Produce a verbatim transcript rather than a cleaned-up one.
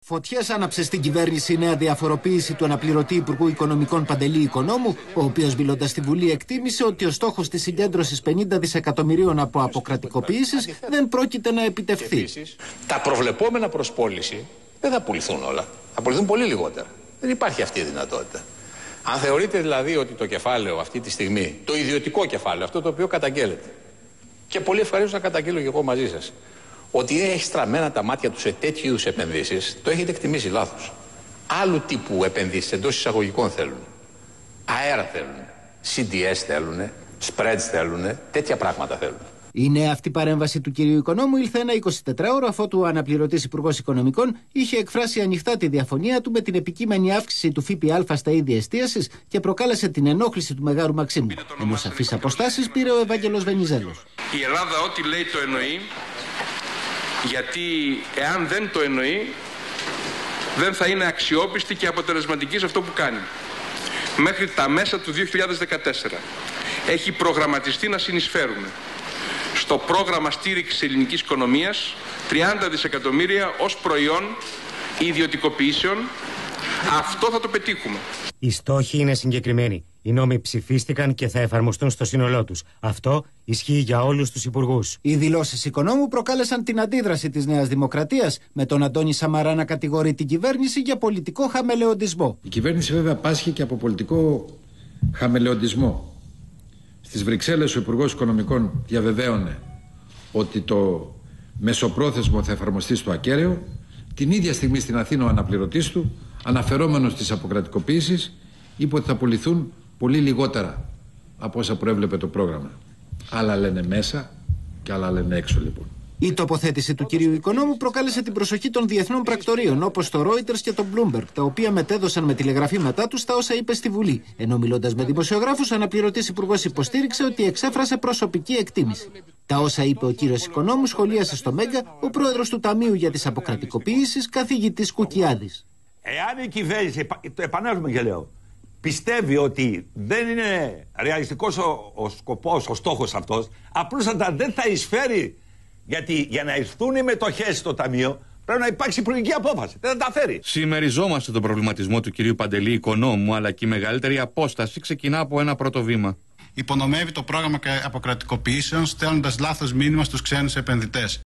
Φωτιές άναψε στην κυβέρνηση η νέα διαφοροποίηση του αναπληρωτή Υπουργού Οικονομικών Παντελή Οικονόμου, ο οποίος μιλώντας στη Βουλή εκτίμησε ότι ο στόχος της συγκέντρωσης πενήντα δισεκατομμυρίων από αποκρατικοποιήσεις δεν πρόκειται να επιτευχθεί. Επίσης, τα προβλεπόμενα προς πώληση δεν θα πουληθούν όλα. Θα πουληθούν πολύ λιγότερα. Δεν υπάρχει αυτή η δυνατότητα. Αν θεωρείτε δηλαδή ότι το κεφάλαιο αυτή τη στιγμή, το ιδιωτικό κεφάλαιο, αυτό το οποίο καταγγέλλεται, και πολύ ευχαρίστω να καταγγείλω και εγώ μαζί σας, ότι έχει στραμμένα τα μάτια του σε τέτοιου είδους επενδύσεις, το έχετε εκτιμήσει λάθος. Άλλου τύπου επενδύσεις εντός εισαγωγικών θέλουν. Αέρα θέλουν. σι ντι ες θέλουν. Spreads θέλουν. Τέτοια πράγματα θέλουν. Η νέα αυτή παρέμβαση του κυρίου Οικονόμου ήλθε ένα εικοσιτετράωρο αφότου ο αναπληρωτής Υπουργός Οικονομικών είχε εκφράσει ανοιχτά τη διαφωνία του με την επικείμενη αύξηση του ΦΠΑ στα είδη εστίασης και προκάλεσε την ενόχληση του Μεγάρου Μαξίμου. Ενώ σαφείς αποστάσεις πήρε ο Ευάγγελος Βενιζέλος. Η Ελλάδα ό,τι λέει το εννοεί, γιατί εάν δεν το εννοεί δεν θα είναι αξιόπιστη και αποτελεσματική σε αυτό που κάνει. Μέχρι τα μέσα του δύο χιλιάδες δεκατέσσερα έχει προγραμματιστεί να συνεισφέρουμε στο πρόγραμμα στήριξης ελληνικής οικονομίας τριάντα δισεκατομμύρια ως προϊόν ιδιωτικοποιήσεων. Αυτό θα το πετύχουμε. Οι στόχοι είναι συγκεκριμένοι. Οι νόμοι ψηφίστηκαν και θα εφαρμοστούν στο σύνολό τους. Αυτό ισχύει για όλους τους υπουργούς. Οι δηλώσεις Οικονόμου προκάλεσαν την αντίδραση της Νέας Δημοκρατίας, με τον Αντώνη Σαμαρά να κατηγορεί την κυβέρνηση για πολιτικό χαμελεοντισμό. Η κυβέρνηση βέβαια πάσχει και από πολιτικό χαμελεοντισμό. Στις Βρυξέλλες ο Υπουργός Οικονομικών διαβεβαίωνε ότι το μεσοπρόθεσμο θα εφαρμοστεί στο ακέραιο. Την ίδια στιγμή στην Αθήνα ο αναπληρωτής του, αναφερόμενος στις αποκρατικοποίησεις, είπε ότι θα πουληθούν πολύ λιγότερα από όσα προέβλεπε το πρόγραμμα. Άλλα λένε μέσα και άλλα λένε έξω λοιπόν. Η τοποθέτηση του κυρίου Οικονόμου προκάλεσε την προσοχή των διεθνών πρακτορείων όπως το Reuters και το Bloomberg, τα οποία μετέδωσαν με τηλεγραφή μετά τους τα όσα είπε στη Βουλή. Ενώ μιλώντας με δημοσιογράφους, ο αναπληρωτής υπουργός υποστήριξε ότι εξέφρασε προσωπική εκτίμηση. Τα όσα είπε ο κύριος Οικονόμου σχολίασε στο Μέγκα ο πρόεδρος του Ταμείου για τις Αποκρατικοποιήσεις, καθηγητής Κουκιάδης. Εάν η κυβέρνηση, το επανέρχομαι και λέω, πιστεύει ότι δεν είναι ρεαλιστικός ο, ο σκοπός, ο στόχος αυτός, απλούστατα δεν θα εισφέρει. Γιατί για να έρθουν οι μετοχές στο Ταμείο πρέπει να υπάρξει υπουργική απόφαση. Δεν θα τα φέρει. Συμμεριζόμαστε τον προβληματισμό του κυρίου Παντελή Οικονόμου, αλλά και η μεγαλύτερη απόσταση ξεκινά από ένα πρώτο βήμα. Υπονομεύει το πρόγραμμα αποκρατικοποιήσεων, στέλνοντας λάθος μήνυμα στους ξένους επενδυτές.